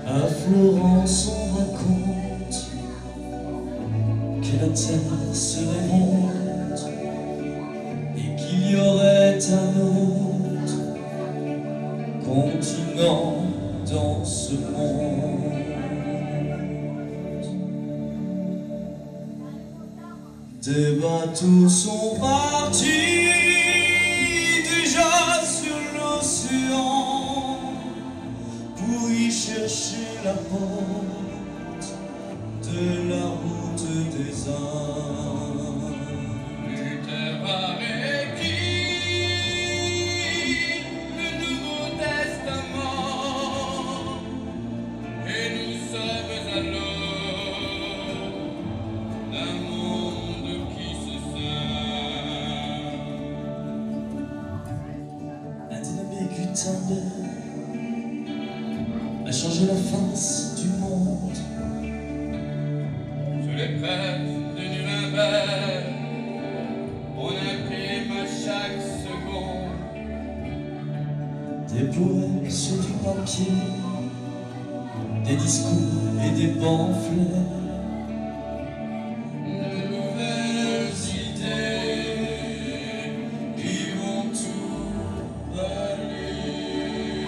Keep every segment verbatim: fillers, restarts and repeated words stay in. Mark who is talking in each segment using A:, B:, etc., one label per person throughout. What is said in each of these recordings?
A: À Florence on raconte que la terre serait ronde et qu'il y aurait un autre continent dans ce monde. Des bateaux sont partis déjà sur l'océan pour y chercher la porte de la route des Indes.
B: Luther a écrit le Nouveau Testament et nous sommes à l'aube d'un monde qui se sent.
A: Un dénommé Gutenberg a changé la face du monde.
B: Sur les presses de Nuremberg, on imprime à chaque seconde
A: Des poèmes sur du papier, des discours et des pamphlets,
B: de nouvelles idées qui vont tout balayer.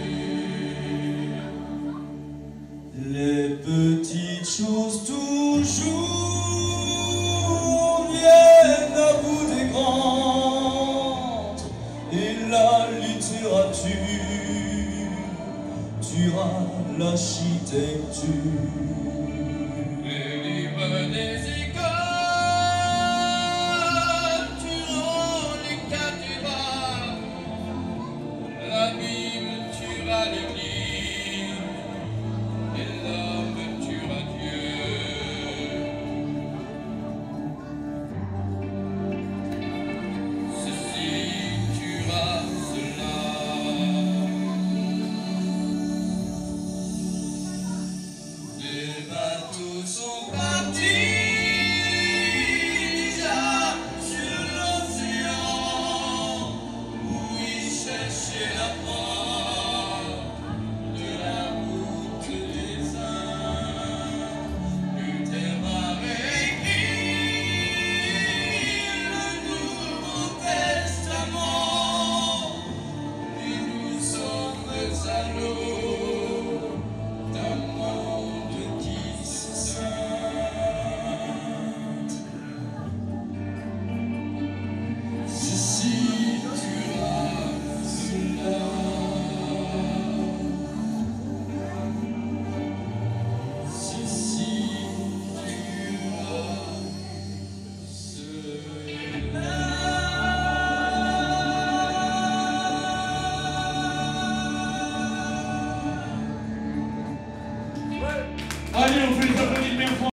A: les petites choses toujours viennent à bout des grandes, et la littérature tuera l'architecture.
B: Les livres des écoles tueront les cathédrales, la Bible tuera l'Église et l'homme tuera Dieu. Ceci tuera cela. Les bateaux sont partis déjà sur l'océan où ils cherchaient la porte de la route des Indes. Luther a écrit le Nouveau Testament et nous sommes à l'aube d'un monde qui se sent. Ceci tuera cela. Ceci tuera cela.
C: Allez, on fait les applaudissements.